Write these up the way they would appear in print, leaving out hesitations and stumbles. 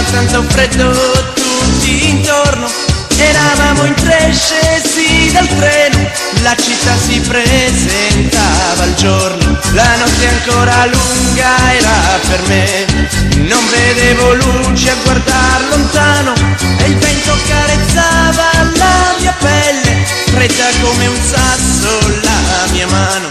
tanto freddo tutti intorno, eravamo in tre scesi dal treno, la città si presentava al giorno, la notte ancora lunga era per me, non vedevo luce a guardar lontano e il vento carezzava la mia pelle, fredda come un sasso la mia mano.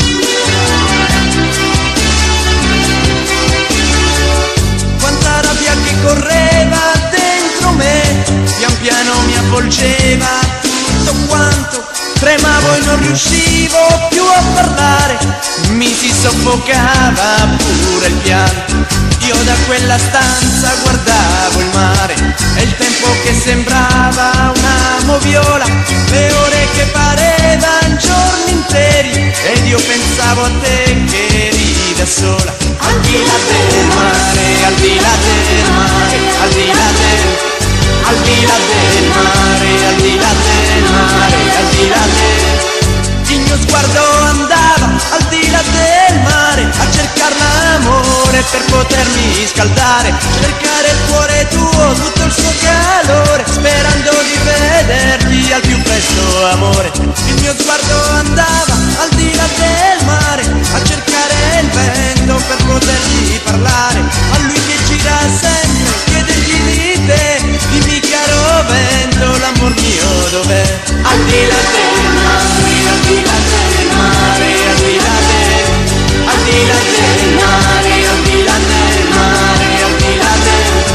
Quanta rabbia che correva dentro me, pian piano mi avvolgeva tutto quanto, tremavo e non riuscivo più a parlare, mi si soffocava pure il pianto. Io da quella stanza guardavo il mare e il tempo che sembrava una moviola, le ore che parevan giorni interi ed io pensavo a te che eri da sola. Al di là del mare, al di là del mare, al di là del, al di là del mare, al di là del mare, al di là del. Il mio sguardo andava al di là del mare a cercare l'amore per potermi scaldare, cercare il cuore tuo, tutto il suo calore, sperando di vederti al più presto, amore. Il mio sguardo andava al di là del mare a cercare il vento per potergli parlare, a lui che gira sempre, chiedergli di te, dimmi caro vento, l'amor mio dov'è? Al di là del mare, al di là del mare, al di là del, al di là del mare, al di là del mare, al di là del.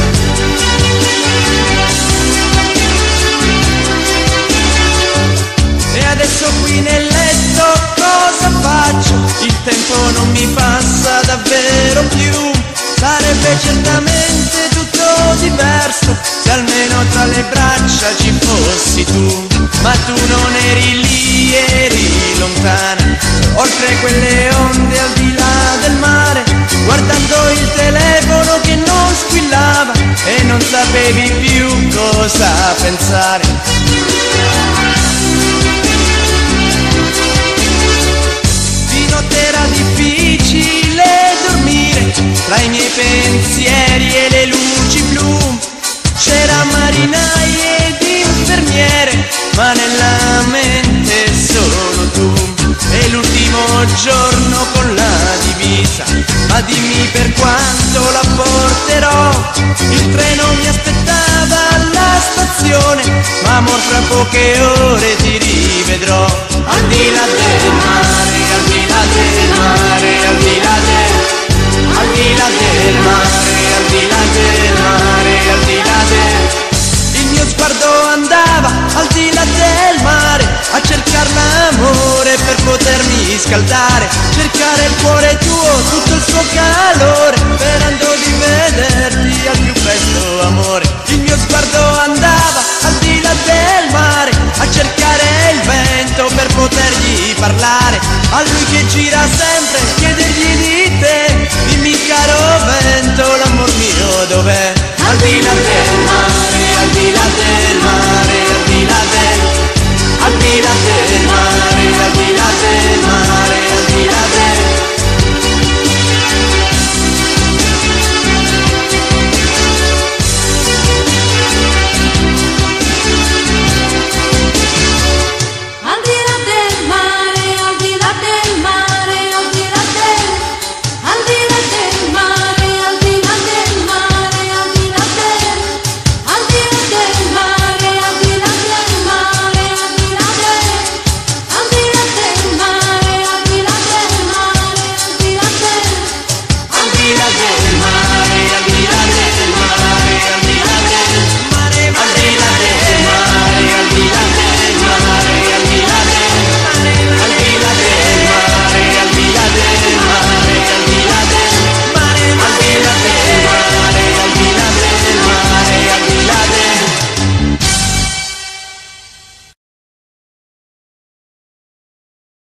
E adesso qui nel letto cosa faccio? Il tempo non mi passa davvero più, sarebbe certamente tutto diverso se almeno tra le braccia ci fossi tu, ma tu non eri lì, eri lontana, oltre quelle onde al di là del mare, guardando il telefono che non squillava e non sapevi più cosa pensare. Di notte era difficile dormire, tra i miei pensieri e le luci blu, c'era marinai ed infermiere, ma nella mente solo tu. E l'ultimo giorno con la divisa, ma dimmi per quanto la porterò, il treno mi aspettava alla stazione, ma amor fra poche ore ti rivedrò. Al di là del mare, al di là del mare, al di là del, al di là del mare, al di là del mare, al di là del. Il mio sguardo andava al di là del mare a cercare l'amore per potermi scaldare, cercare il cuore tuo, tutto il suo calore, sperando di vederti al più presto, amore. Il mio sguardo andava al di là del mare a cercare il vento per potergli parlare, a lui che gira sempre